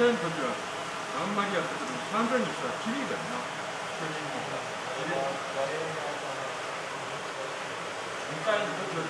歳の時はあんまりやったけど、30にしたら綺麗だよな。2回の時は